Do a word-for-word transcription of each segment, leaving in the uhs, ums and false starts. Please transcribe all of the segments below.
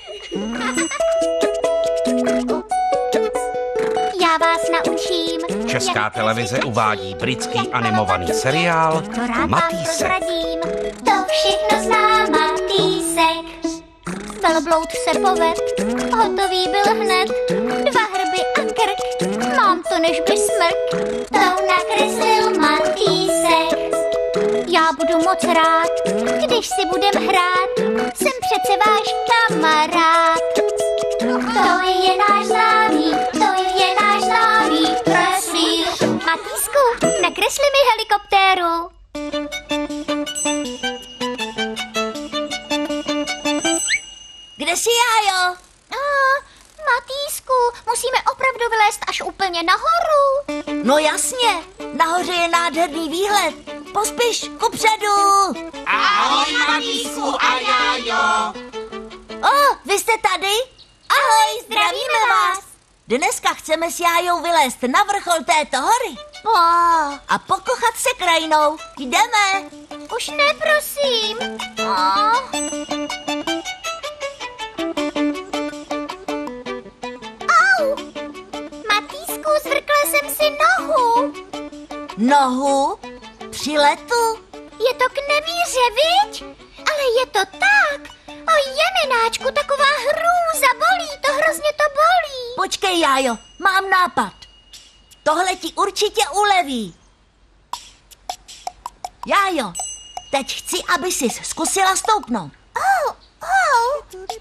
Já vás naučím. Česká televize uvádí britský animovaný seriál Matýsek. To všechno zná Matýsek. Velbloud se poved, hotový byl hned. Dva hrby a krk, mám to než by smrk. To nakreslil Matýsek. Já budu moc rád, když si budem hrát. Jsem přece váš kamarád. To je náš známý, to je náš známý kreslíř. Matýsku, nakresli mi helikoptéru. Kde jsi, Jájo? Ah, Matýsku, musíme opravdu vylézt až úplně nahoru. No jasně, nahoře je nádherný výhled. Pospíš, kupředu. Ahoj, Matýsku a Jájo. O, oh, vy jste tady? Ahoj, zdravíme vás. Dneska chceme s Jájou vylézt na vrchol této hory. Oh, A pokochat se krajinou. Jdeme. už ne, prosím. Oh. Au, Matýsku, zvrkla jsem si nohu. Nohu? Při letu? Je to k nemíře, viď? Ale je to tak. O jemináčku, taková hrůza, bolí, to hrozně to bolí. Počkej, Jájo, mám nápad. Tohle ti určitě uleví. Jájo, teď chci, aby jsi zkusila stoupnout. Oh, oh.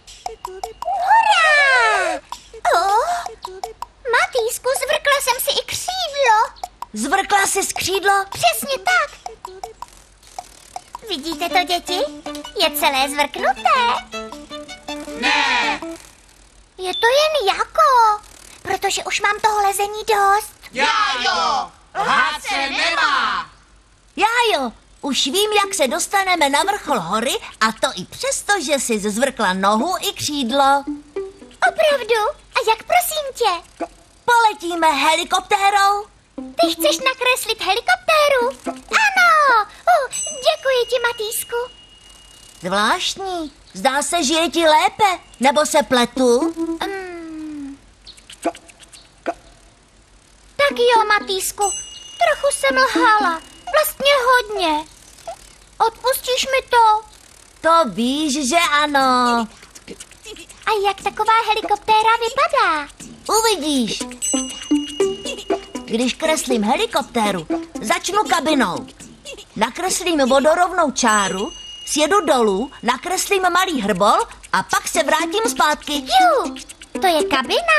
Hurá! Oh. Matýsku, zvrkla jsem si i křídlo. Zvrkla jsi skřídlo? Přesně tak. Vidíte to, děti? Je celé zvrknuté. Ne, Je to jen jako, protože už mám toho lezení dost. Jájo, lhát se nemá. Jájo, už vím, jak se dostaneme na vrchol hory, a to i přesto, že jsi zvrkla nohu i křídlo. Opravdu? A jak, prosím tě? Poletíme helikoptérou. Ty chceš nakreslit helikoptéru? Ano! Uh, děkuji ti, Matýsku. Zvláštní. Zdá se, že je ti lépe. Nebo se pletu? Um. Tak jo, Matýsku. Trochu jsem lhala. Vlastně hodně. Odpustíš mi to? To víš, že ano. A jak taková helikoptéra vypadá? Uvidíš. Když kreslím helikoptéru, začnu kabinou. Nakreslím vodorovnou čáru, sjedu dolů, nakreslím malý hrbol a pak se vrátím zpátky. Jú, to je kabina.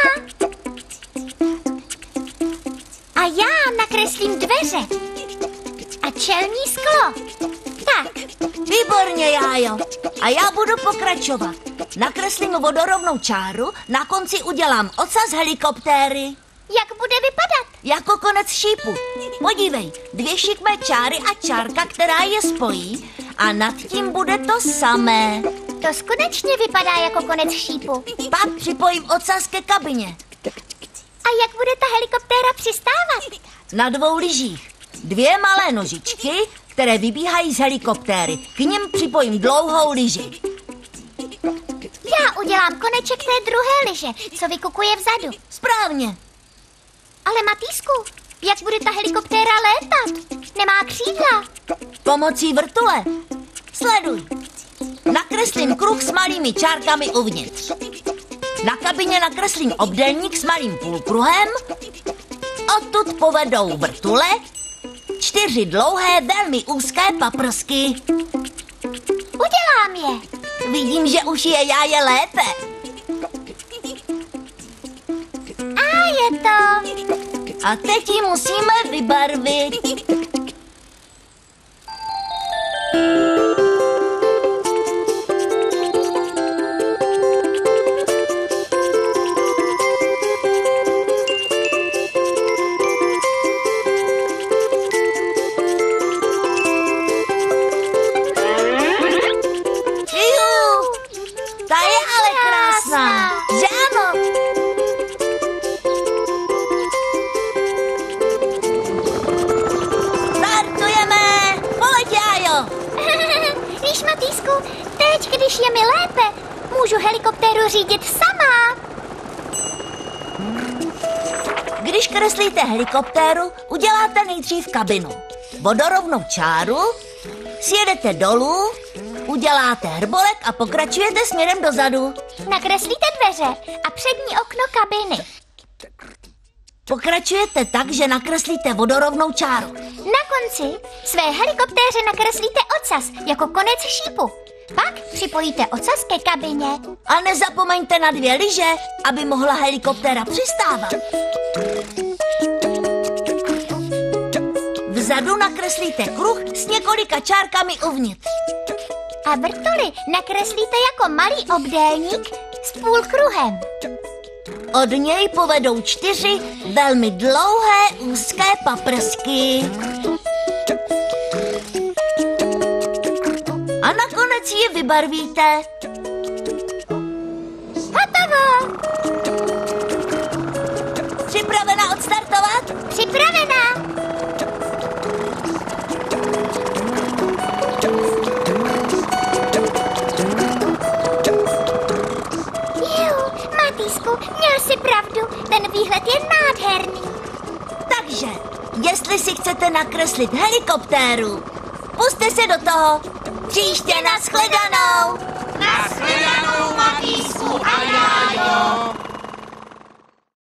A já nakreslím dveře. A čelní sklo. Tak, Výborně, Jájo. A já budu pokračovat. Nakreslím vodorovnou čáru, na konci udělám ocas helikoptéry. jak bude vypadat? Jako konec šípu. Podívej, dvě šikmé čáry a čárka, která je spojí, a nad tím bude to samé. To skutečně vypadá jako konec šípu. Pak připojím ocas ke kabině. A jak bude ta helikoptéra přistávat? Na dvou lyžích. Dvě malé nožičky, které vybíhají z helikoptéry. K nim připojím dlouhou lyži. Já udělám koneček té druhé lyže, co vykukuje vzadu. Správně. Ale Matýsku, jak bude ta helikoptéra létat? Nemá křídla. Pomocí vrtule. Sleduj. Nakreslím kruh s malými čárkami uvnitř. Na kabině nakreslím obdélník s malým půlkruhem. Odtud povedou vrtule čtyři dlouhé, velmi úzké paprsky. Udělám je. Vidím, že už je Jáje lépe. A je to. A teď ji musíme vybarvit. Ta je ale krásná, že ano? můžu helikoptéru řídit sama. Když kreslíte helikoptéru, uděláte nejdřív kabinu, vodorovnou čáru, sjedete dolů, uděláte hrbolek a pokračujete směrem dozadu. Nakreslíte dveře a přední okno kabiny. Pokračujete tak, že nakreslíte vodorovnou čáru. Na konci své helikoptéře nakreslíte ocas jako konec šípu. Pak připojíte ocas ke kabině. A nezapomeňte na dvě lyže, aby mohla helikoptéra přistávat. Vzadu nakreslíte kruh s několika čárkami uvnitř. A vrtoly nakreslíte jako malý obdélník s půlkruhem. Od něj povedou čtyři velmi dlouhé úzké paprsky. A nakonec ji vybarvíte. Hotovo! Připravena odstartovat? Připravená! Jiu, Matýsku, měl jsi pravdu, ten výhled je nádherný. Takže, jestli si chcete nakreslit helikoptéru, pusťte se do toho. Příště nashledanou! Nashledanou, Matýsku a Jájo!